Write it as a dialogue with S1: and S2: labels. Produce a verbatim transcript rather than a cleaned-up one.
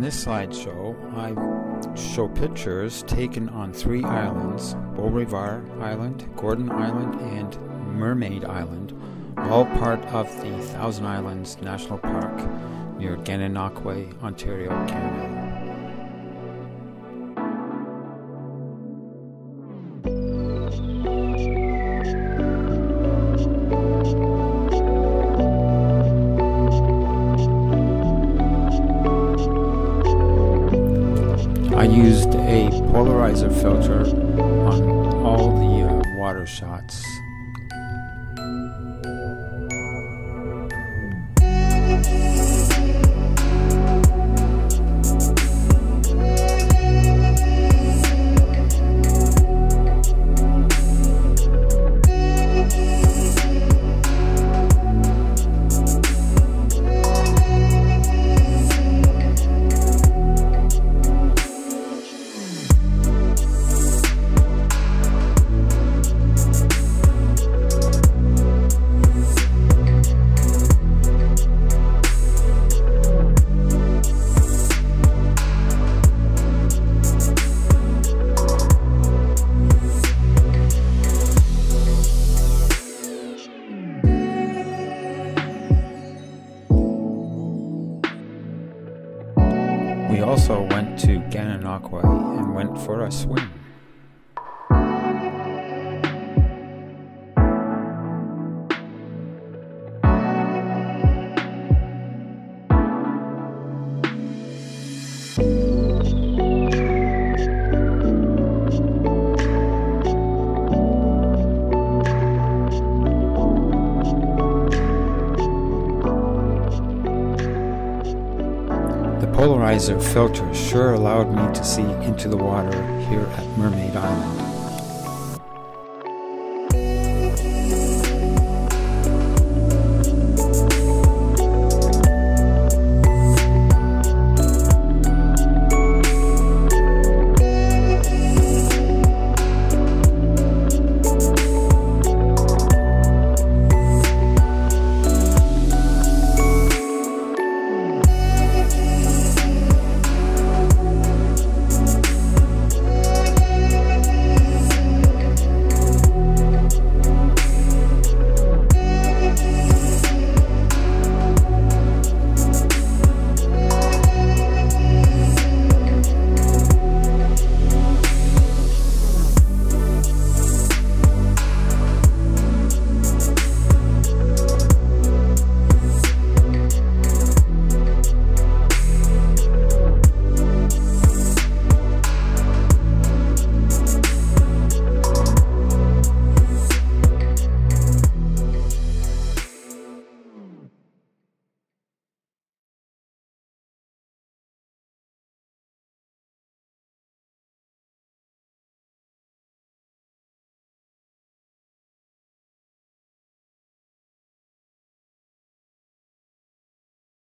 S1: this slideshow, I show pictures taken on three islands: Beauregard Island, Gordon Island, and Mermaid Island, all part of the Thousand Islands National Park near Gananoque, Ontario, Canada. I used a polarizer filter on all the uh, water shots. We also went to Gananoque and went for a swim. The polarizer filter sure allowed me to see into the water here at Mermaid Island.